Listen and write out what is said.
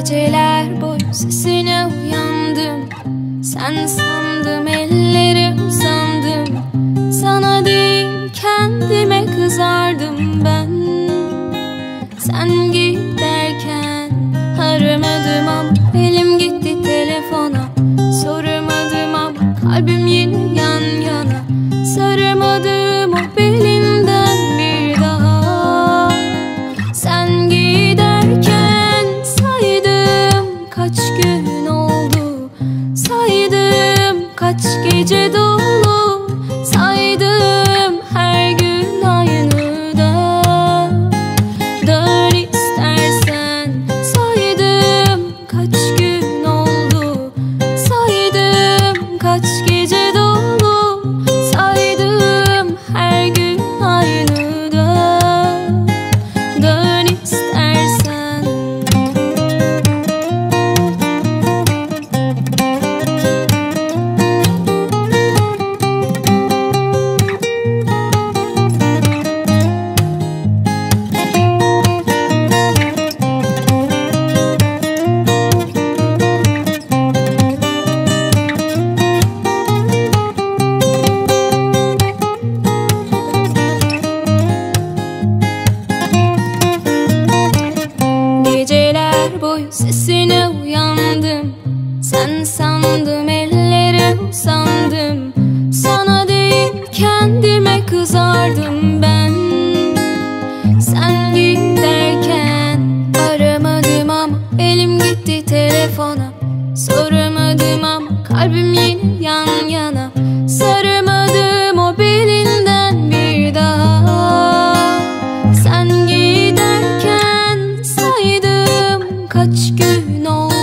Geceler boyu sesine uyandım. Sen sandım, ellere uzandım. Sana değil kendime kızardım ben. Sen giderken aramadım ama elim gitti telefona. Sormadım ama kalbim yine yan yana. Saramadım o belinden bir daha. Sen giderken saydım kaç gün oldu. Saydım kaç gece dolu. Saydım her gün aynı da. Dön istersen. Saydım kaç gün oldu. Saydım kaç gece dolu. Saydım her gün aynı da. Dön istersen. Geceler boyu sesine uyandım. Sen sandım, ellere uzandım. Sana değil kendime kızardım ben. Sen giderken aramadım ama elim gitti telefona. Sormadım ama kalbim yine yan yana. Saramadım o belinden bir daha. Sen giderken saydım kaç gün oldu.